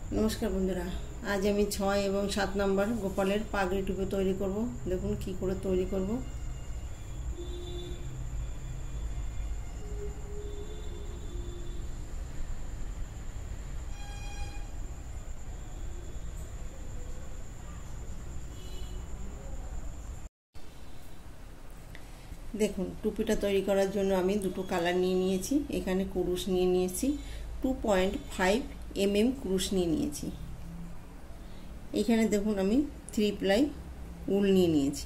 नमस्कार बंधुरा आज আমি 6 এবং 7 নম্বর গোপালের পাগড়ি টুপি তৈরি করব। দেখুন কি করে তৈরি করব। দেখুন টুপিটা তৈরি করার জন্য আমি দুটো কালার নিয়ে নিয়েছি। এখানে কুরুশ নিয়ে নিয়েছি 2.5 mm কুরুশ নিয়ে নিয়েছি। এখানে দেখুন আমি 3 প্লাই উল নিয়ে নিয়েছি।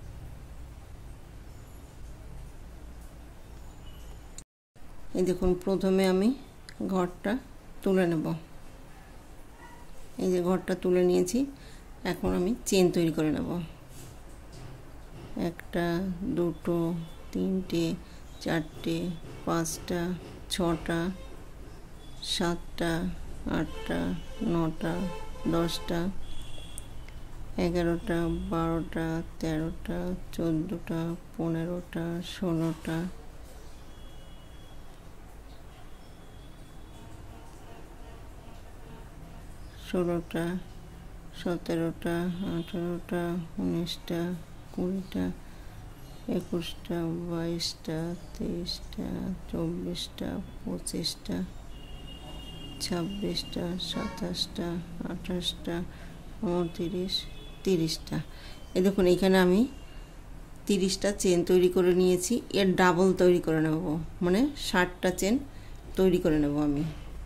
এই দেখুন প্রথমে আমি ঘরটা তুলে নেব। এই যে ঘরটা তুলে নিয়েছি, এখন আমি চেন তৈরি করে নেব। একটা দুটো তিনটে চারটে পাঁচটা ছটা সাতটা আটটা নটা 10টা 11টা 12টা 13টা 14টা 15টা 16টা 17টা 18টা 19টা 20টা 21টা 22টা 23টা 24টা 25টা 26টা 27টা 28টা 29 30টা। এই দেখুন এখানে আমি 30টা চেন তৈরি করে নিয়েছি। এর ডাবল তৈরি করে নেব, মানে 60টা চেন তৈরি করে নেব আমি।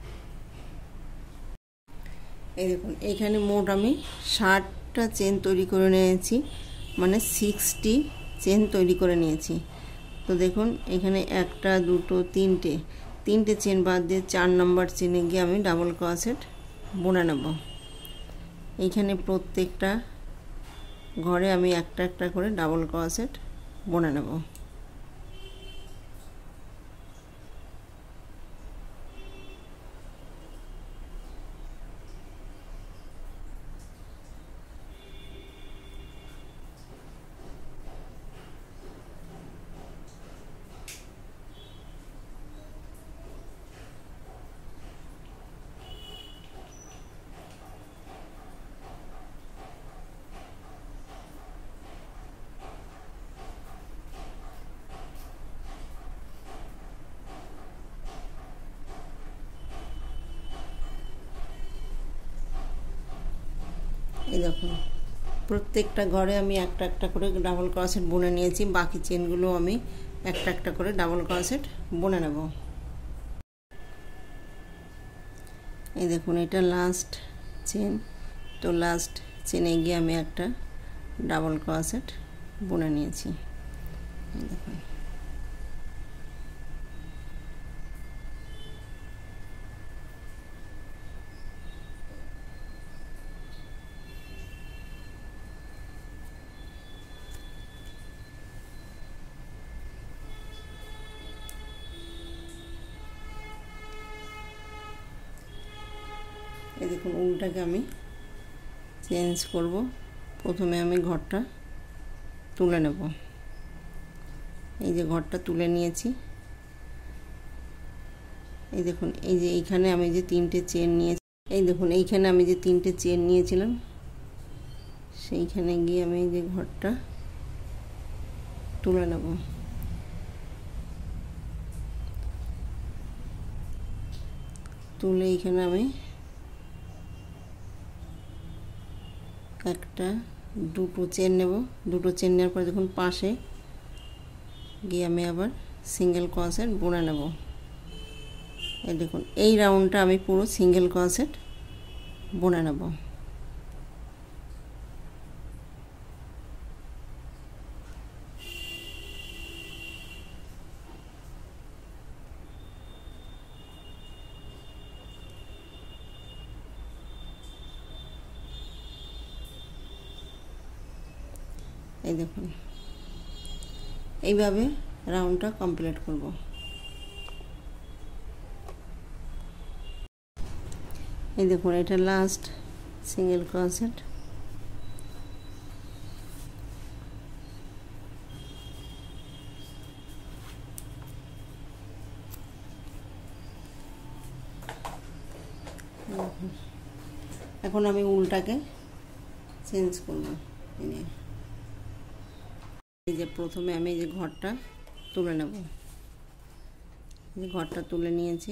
এই দেখুন এখানে মোট আমি 60টা চেন তৈরি করে নিয়েছি, মানে 60 চেন তৈরি করে নিয়েছি। তো দেখুন এখানে একটা দুটো তিনটে চেন বাদ দিয়ে 4 নম্বর চেনে গিয়ে আমি ডাবল ক্রোশেট বুনে নেব। এইখানে প্রত্যেকটা ঘরে আমি একটা একটা করে ডাবল ক্রোশেট বুনে নেব। এই দেখুন প্রত্যেকটা ঘরে আমি একটা একটা করে ডাবল ক্রোশেট বুনে নিয়েছি। বাকি চেনগুলো আমি একটা একটা করে ডাবল ক্রোশেট বুনে নেব। এই দেখুন এটা লাস্ট চেন। তো লাস্ট চেনে গিয়ে আমি একটা ডাবল ক্রোশেট বুনে নিয়েছি। দেখুন এই দেখুন উলটাকে আমি চেঞ্জ করব। প্রথমে আমি ঘরটা তুলে নেব। এই যে ঘরটা তুলে নিয়েছি। এই দেখুন এই যে এইখানে আমি যে 3টে চেন নিয়েছি, এই দেখুন এইখানে আমি যে 3টে চেন নিয়েছিলাম, সেইখানে গিয়ে আমি এই যে ঘরটা তুলে নেব। তুলে এইখানে আমি একটা দুটো চেন নেব। দুটো চেন নেওয়ার পর দেখুন পাশে গিয়ে আমি আবার সিঙ্গেল ক্রোশেট বুনে নেব। এই দেখুন এই রাউন্ডটা আমি পুরো সিঙ্গেল ক্রোশেট বুনে নেব। এই দেখুন এইভাবে রাউন্ডটা কমপ্লিট করব। এই দেখুন এটা লাস্ট সিঙ্গেল ক্রোশেট। এখন আমি উলটাকে চেঞ্জ করব। এই যে প্রথমে আমি এই যে ঘরটা তুলে নেব, এই ঘরটা তুলে নিয়েছি।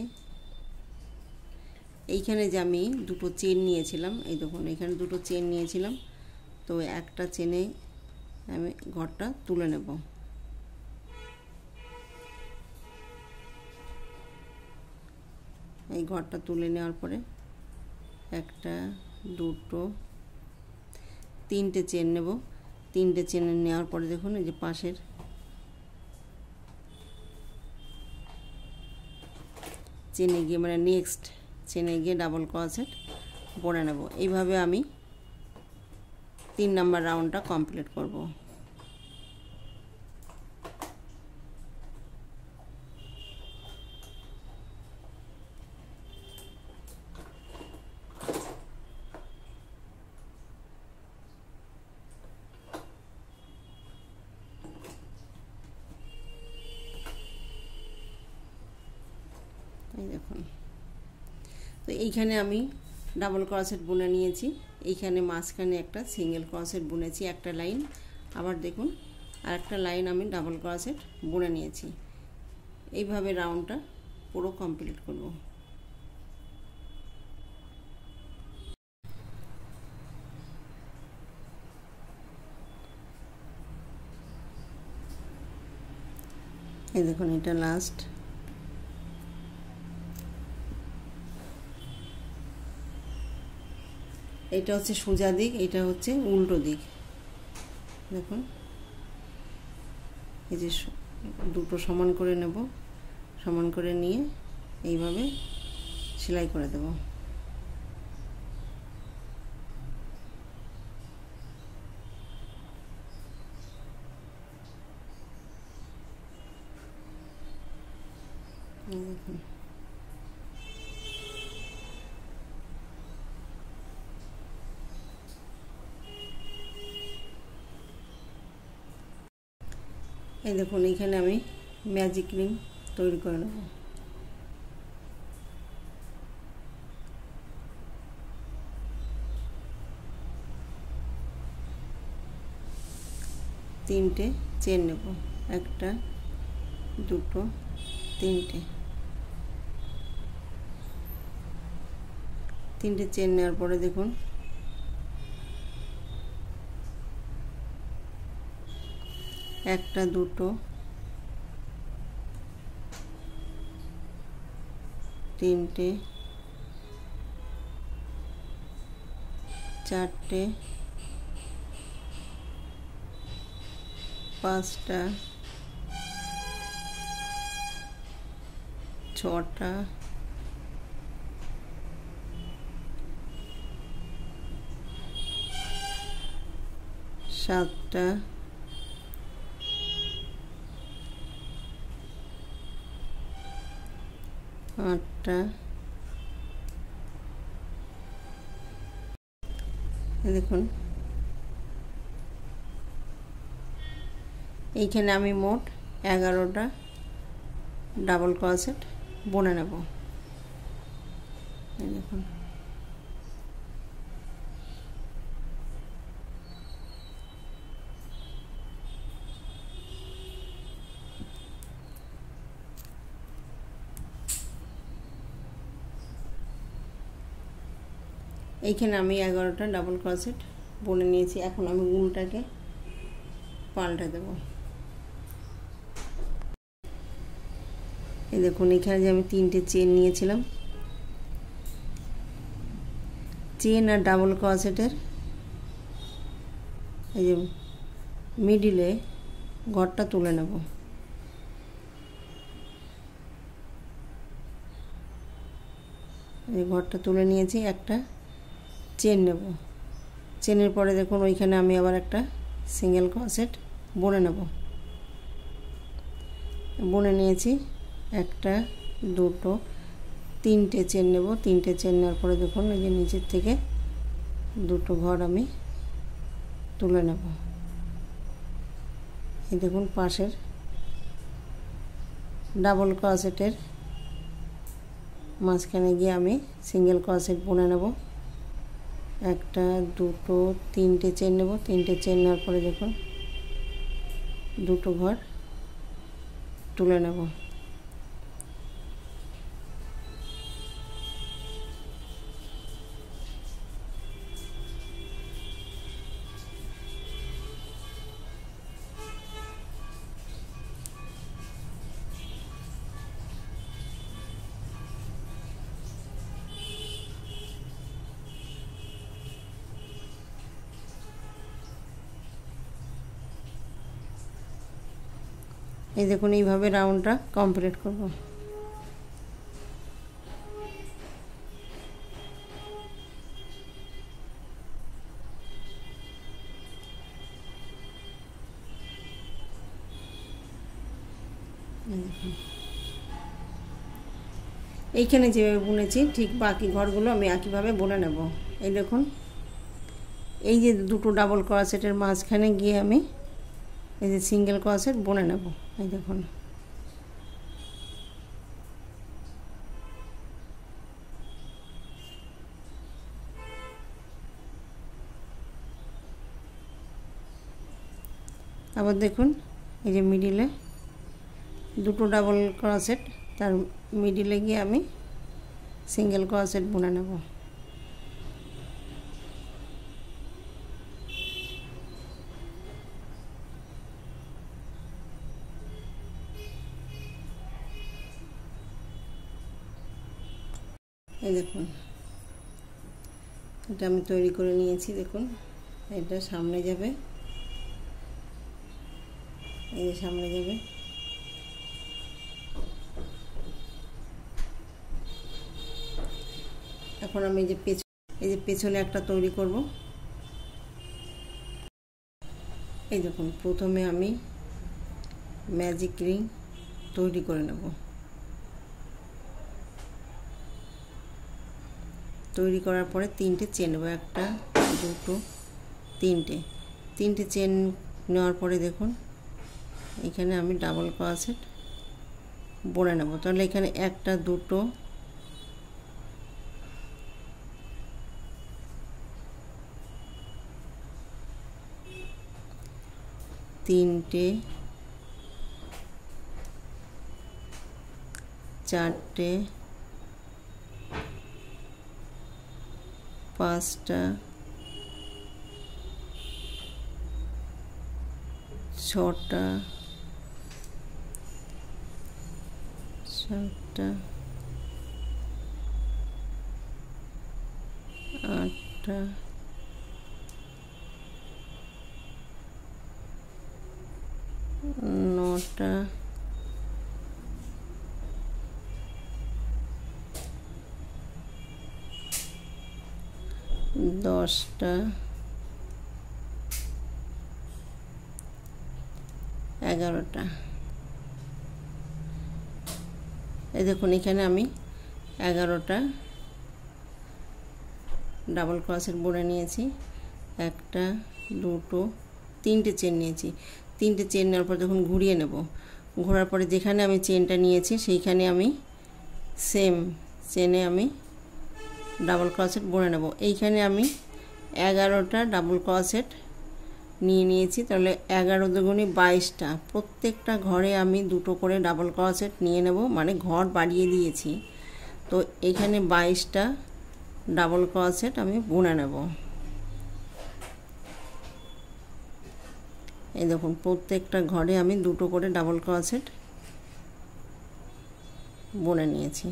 এইখানে যে আমি দুটো চেন নিয়েছিলাম, এই দেখুন এখানে দুটো চেন নিয়েছিলাম, তো একটা চেনে আমি ঘরটা তুলে নেব। এই ঘরটা তুলে নেওয়ার পরে একটা দুটো তিনটে চেন নেব। তিনটে চেন নেওয়ার পরে দেখুন এই যে পাশের চেনে গিয়ে মানে নেক্সট চেনে গিয়ে ডাবল ক্রোশেট বুনে নেব। এইভাবে আমি 3 নাম্বার রাউন্ডটা কমপ্লিট করব। এই দেখুন, তো এইখানে আমি ডাবল ক্রোশেট বুনে নিয়েছি। এইখানে মাঝখানে একটা সিঙ্গেল ক্রোশেট বুনেছি একটা লাইন, আবার দেখুন আর একটা লাইন আমি ডাবল ক্রোশেট বুনে নিয়েছি। এইভাবে রাউন্ডটা পুরো কমপ্লিট করব। এই দেখুন এটা লাস্ট। এটা হচ্ছে সোজা দিক, এটা হচ্ছে উল্টো দিক। দেখুন এই যে দুটো সমান করে নেব, সমান করে নিয়ে এইভাবে সেলাই করে দেব। দেখুন এই দেখুন এইখানে আমি ম্যাজিক রিং তৈরি করে নেব। তিনটে চেন নেব, একটা দুটো তিনটে চেন নেওয়ার পরে দেখুন একটা দুটো তিনটে চারটে পাঁচটা ছটা সাতটা আটটা। দেখুন এইখানে আমি মোট 11টা ডাবল ক্রোশেট বুনে নেব। দেখুন এইখানে আমি 11টা ডাবল ক্রোশেট বুনে নিয়েছি। এখন আমি উলটাকে পাল্টে দেব। এই দেখুন এখানে যে আমি তিনটে চেন নিয়েছিলাম, চেন আর ডাবল ক্রোশেটের এই যে মিডিলে ঘরটা তুলে নেব। এই ঘরটা তুলে নিয়েছি, একটা চেন নেব। চেনের পরে দেখুন ওইখানে আমি আবার একটা সিঙ্গেল ক্রোশেট বুনে নেব। বুনে নিয়েছি, একটা দুটো তিনটে চেন নেব। তিনটে চেন নেওয়ার পরে দেখুন এই যে নিচের থেকে দুটো ঘর আমি তুলে নেব। এই দেখুন পাশের ডাবল ক্রোশেটের মাঝখানে গিয়ে আমি সিঙ্গেল ক্রোশেট বুনে নেব। একটা দুটো তিনটে চেন নেব। তিনটে চেন নেওয়ার পরে দেখুন দুটো ঘর তুলে নেব। এই দেখুন এইভাবে রাউন্ডটা কমপ্লিট করব। এইখানে যেভাবে বুনেছি ঠিক বাকি ঘরগুলো আমি একইভাবে বুনে নেব। এই দেখুন এই যে দুটো ডাবল ক্রোশেটের মাঝখানে গিয়ে আমি এই যে সিঙ্গেল ক্রোশেট বুনে নেব। এই দেখুন আবার দেখুন এই যে মিডিলে দুটো ডাবল ক্রোশেট, তার মিডিলে গিয়ে আমি সিঙ্গেল ক্রোশেট বুনে নেব। এই দেখুন এটা আমি তৈরি করে নিয়েছি। দেখুন এটা সামনে যাবে, এই যে সামনে যাবে। এখন আমি এই যে পেছনে একটা তৈরি করব। এই দেখুন প্রথমে আমি ম্যাজিক রিং তৈরি করে নেব। তৈরি করার পরে তিনটে চেন নেব, একটা দুটো তিনটে চেন নেওয়ার পরে দেখুন এখানে আমি ডাবল ক্রোশেট বুনে নেব। তাহলে এখানে একটা দুটো তিনটে চারটে পাঁচটা ছটা সাতটা আটটা নটা দশটা 11টা। এই দেখুন এখানে আমি 11টা ডাবল ক্রোশেট বুনে নিয়েছি। একটা দুটো তিনটে চেন নিয়েছি। তিনটে চেন নেওয়ার পর যখন ঘুরিয়ে নেব, ঘোরার পরে যেখানে আমি চেনটা নিয়েছি সেইখানে আমি সেম চেনে আমি ডাবল ক্রোশেট বুনে নেব। এইখানে আমি 11টা ডাবল ক্রোশেট নিয়েছি। তাহলে 11 দুগুণে 22টা। প্রত্যেকটা ঘরে আমি দুটো করে ডাবল ক্রোশেট নিয়ে নেব, মানে ঘর বাড়িয়ে দিয়েছি। তো এখানে 22টা ডাবল ক্রোশেট আমি বুনে নেব। এই দেখুন প্রত্যেকটা ঘরে আমি দুটো করে ডাবল ক্রোশেট বুনে নিয়েছি।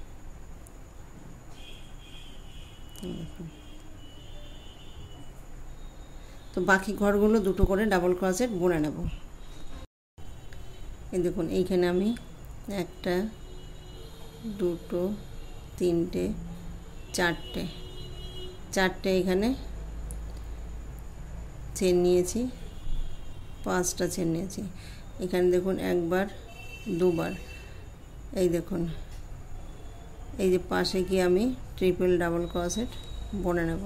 তো বাকি ঘরগুলো দুটো করে ডাবল ক্রোশেট বুনে নেব। এই দেখুন এইখানে আমি একটা দুটো তিনটে চারটে এখানে চেন নিয়েছি, 5টা চেন নিয়েছি। এখানে দেখুন একবার দুবার। এই দেখুন এই যে পাশে গিয়ে আমি ট্রিপল ডাবল ক্রোশেট বুনে নেব।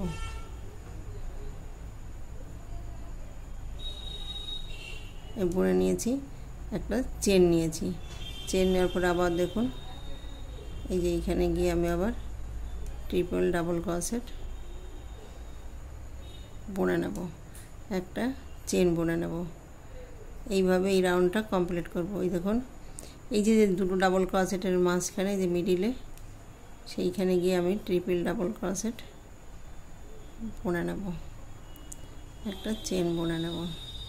বুনে নিয়েছি, একটা চেন নিয়েছি। চেন নেওয়ার পরে আবার দেখুন এই যে এইখানে গিয়ে আমি আবার ট্রিপল ডাবল ক্রোশেট বুনে নেব, একটা চেন বুনে নেব। এইভাবে এই রাউন্ডটা কমপ্লিট করব। এই দেখুন এই যে দুটো ডাবল ক্রোশেটের মাঝখানে যে মিডিলে সেইখানে গিয়ে আমি ট্রিপল ডাবল ক্রোশেট বুনে নেব, একটা চেন বুনে নেব।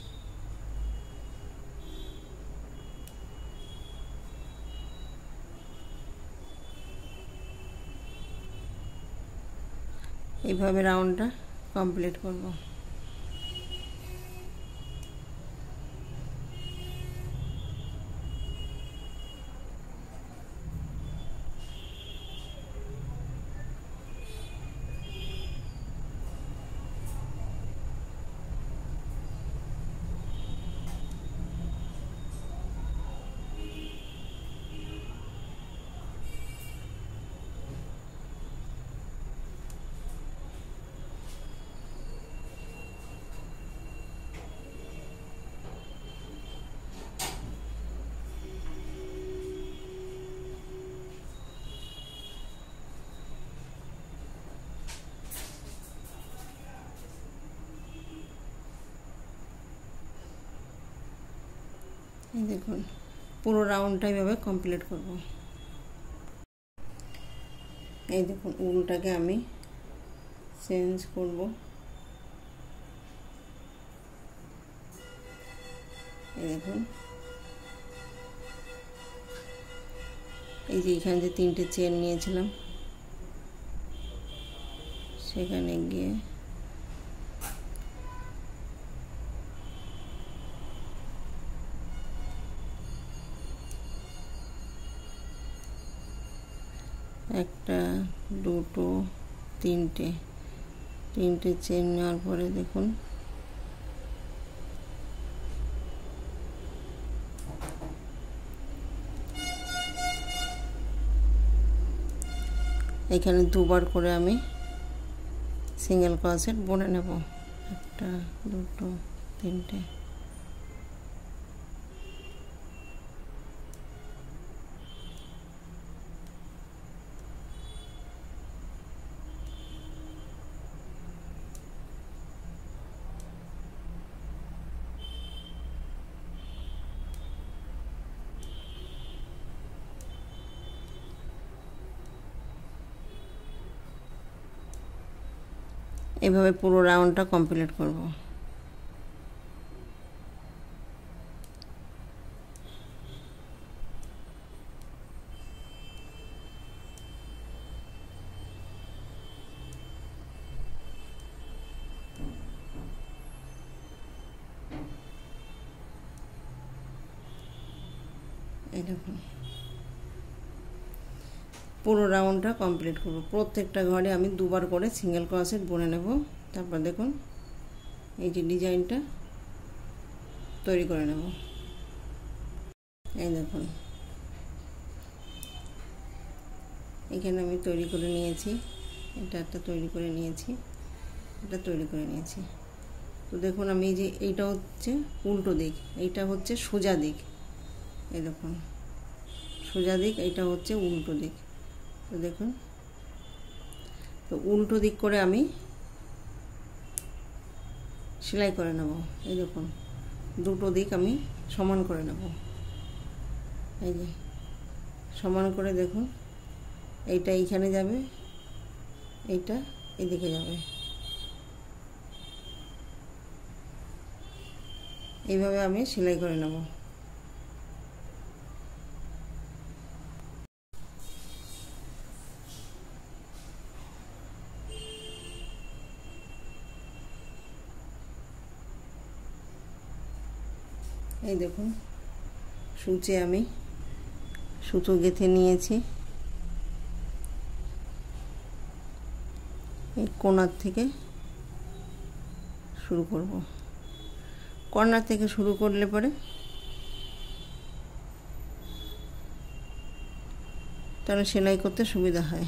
এইভাবে রাউন্ডটা কমপ্লিট করব। এই দেখুন পুরো রাউন্ডটা এইভাবে কমপ্লিট করব। এই দেখুন উলটাকে আমি চেঞ্জ করব। এই দেখুন এই যে এখানে যে তিনটে চেন নিয়েছিলাম সেখানে গিয়ে একটা দুটো তিনটে চেন নেওয়ার পরে দেখুন এখানে দুবার করে আমি সিঙ্গেল ক্রোশেট বুনে নেব, একটা দুটো তিনটে। এভাবে পুরো রাউন্ডটা কমপ্লিট করব। এই দেখুন পুরো রাউন্ডটা কমপ্লিট করব। প্রত্যেকটা ঘরে আমি দুবার করে সিঙ্গেল ক্রোশেট বুনে নেব। তারপর দেখুন এই যে ডিজাইনটা তৈরি করে নেব। এই দেখুন এখানে আমি তৈরি করে নিয়েছি, এটা একটা তৈরি করে নিয়েছি, এটা তৈরি করে নিয়েছি। তো দেখুন আমি এই যে এইটা হচ্ছে উল্টো দিক, এইটা হচ্ছে সোজা দিক। এই দেখুন সোজা দিক, এইটা হচ্ছে উল্টো দিক। তো দেখুন তো উল্টো দিক করে আমি সেলাই করে নেব। এই দেখুন দুটো দিক আমি সমান করে নেব। এই যে সমান করে দেখুন এইটা এইখানে যাবে, এইটা এদিকে যাবে। এইভাবে আমি সেলাই করে নেব। এই দেখুন সূচে আমি সুতো গেঁথে নিয়েছি। এই কোণার থেকে শুরু করব। কর্নার থেকে শুরু করলে পরে তাহলে সেলাই করতে সুবিধা হয়।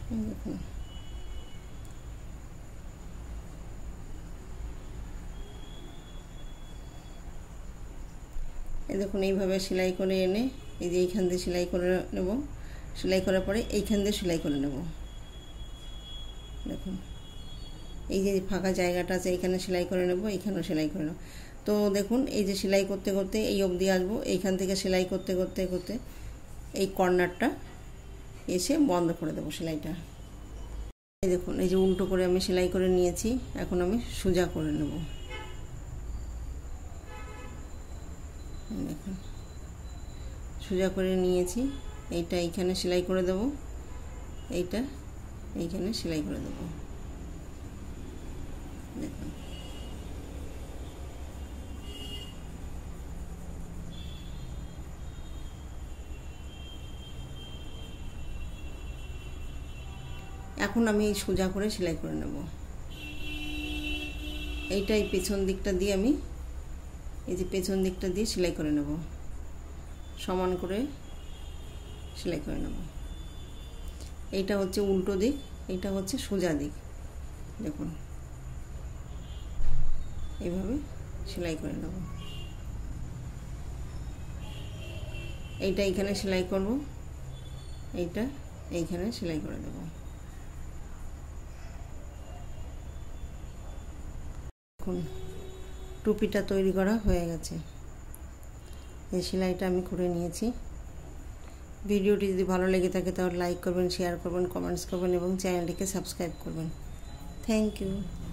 দেখুন দেখুন এইভাবে সেলাই করে এনে এই যে এইখান দিয়ে সেলাই করে নেব, সেলাই করার পরে এইখান দিয়ে সেলাই করে নেব। দেখুন এই যে ফাঁকা জায়গাটা আছে এইখানে সেলাই করে নেব, এইখানেও সেলাই করে নেব। তো দেখুন এই যে সেলাই করতে করতে এই অবধি আসবো, এইখান থেকে সেলাই করতে করতে করতে এই কর্নারটা এসে বন্ধ করে দেবো সেলাইটা। এই দেখুন এই যে উল্টো করে আমি সেলাই করে নিয়েছি, এখন আমি সোজা করে নেব। দেখুন সোজা করে নিয়েছি, এইটা এইখানে সেলাই করে দেব, এইটা এইখানে সেলাই করে দেব। দেখুন এখন আমি এই সোজা করে সেলাই করে নেব। এইটাই পেছন দিকটা দিয়ে আমি এই যে পেছন দিকটা দিয়ে সেলাই করে নেব, সমান করে সেলাই করে নেব। এইটা হচ্ছে উল্টো দিক, এইটা হচ্ছে সোজা দিক। দেখুন এইভাবে সেলাই করে নেব। এইটা এইখানে সেলাই করব, এইটা এইখানে সেলাই করে দেব। দেখুন টুপিটা তৈরি করা হয়ে গেছে। এই সেলাইটা আমি করে নিয়েছি। ভিডিওটি যদি ভালো লেগে থাকে তাহলে লাইক করবেন, শেয়ার করবেন, কমেন্টস করবেন এবং চ্যানেলটিকে সাবস্ক্রাইব করবেন। Thank you.